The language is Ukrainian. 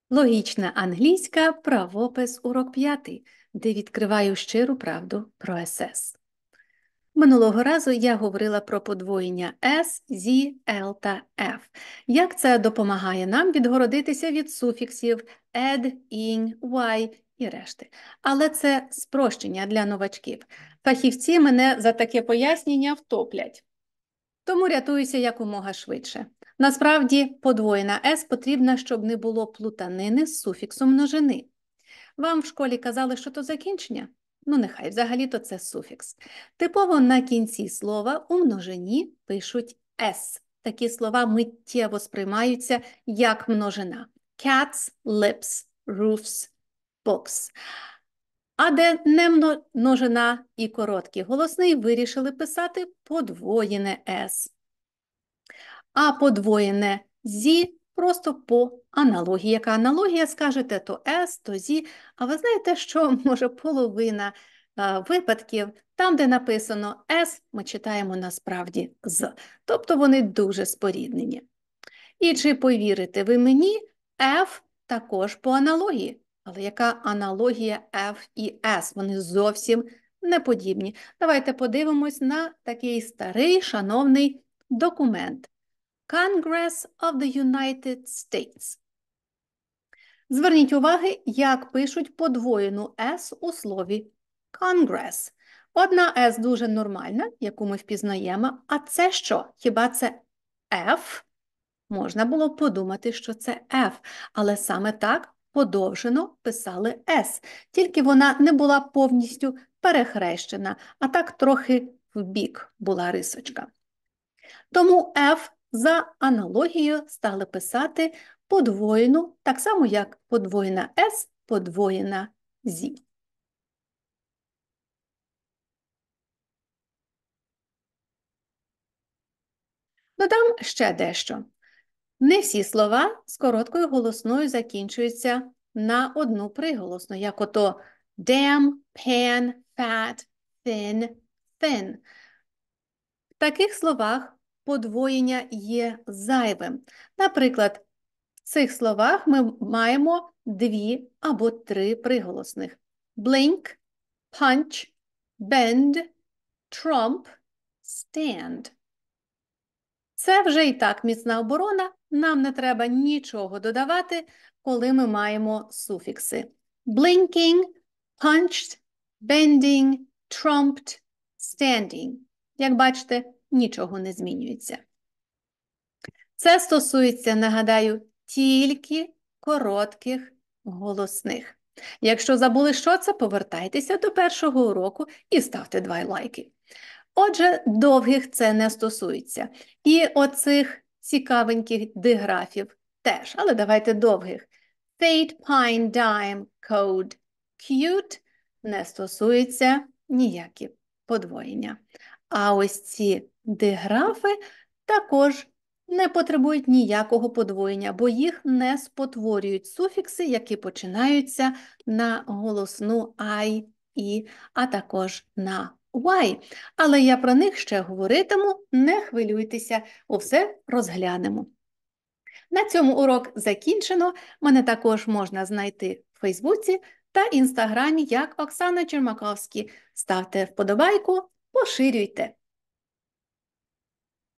Логічна англійська, правопис, урок 5, де відкриваю щиру правду про СС. Минулого разу я говорила про подвоєння S, Z, L та F. Як це допомагає нам відгородитися від суфіксів ed, ing, y і решти. Але це спрощення для новачків. Фахівці мене за таке пояснення втоплять. Тому рятуюся якомога швидше. Насправді, подвоєна S потрібна, щоб не було плутанини з суфіксом множини. Вам в школі казали, що то закінчення? Ну, нехай, взагалі-то це суфікс. Типово на кінці слова у множині пишуть S. Такі слова миттєво сприймаються як множина. Cats, lips, roofs, books. А де не множина і короткий голосний, вирішили писати подвоєне S. А подвоєне «зі» просто по аналогії. Яка аналогія, скажете, то «с», то «зі». А ви знаєте, що, може, половина випадків, там, де написано «с», ми читаємо насправді «з». Тобто вони дуже споріднені. І чи повірите ви мені, «f» також по аналогії. Але яка аналогія «f» і «s»? Вони зовсім не подібні. Давайте подивимось на такий старий, шановний документ. Congress of the United States. Зверніть увагу, як пишуть подвоєну «с» у слові Congress. Одна «с» дуже нормальна, яку ми впізнаємо, а це що? Хіба це F? Можна було подумати, що це F, але саме так подовжено писали «с», тільки вона не була повністю перехрещена, а так трохи вбік була рисочка. Тому F за аналогією стали писати подвоєну, так само як подвоєна S, подвоєна Z. Додам ще дещо. Не всі слова з короткою голосною закінчуються на одну приголосну, як ото damn, pan, fat, thin, thin. В таких словах подвоєння є зайвим. Наприклад, в цих словах ми маємо 2 або 3 приголосних. Blink, punch, bend, trump, stand. Це вже і так міцна оборона, нам не треба нічого додавати, коли ми маємо суфікси. Blinking, punched, bending, trumped, standing. Як бачите, нічого не змінюється. Це стосується, нагадаю, тільки коротких голосних. Якщо забули, що це, повертайтеся до першого уроку і ставте 2 лайки. Отже, довгих це не стосується. І оцих цікавеньких диграфів теж. Але давайте довгих. Fade, pine, dime, code, cute не стосується ніякі подвоєння. А ось ці диграфи також не потребують ніякого подвоєння, бо їх не спотворюють суфікси, які починаються на голосну I, І, а також на Y. Але я про них ще говоритиму, не хвилюйтеся, усе розглянемо. На цьому урок закінчено. Мене також можна знайти в Фейсбуці та Інстаграмі як Оксана Чермаковська. Ставте вподобайку, поширюйте.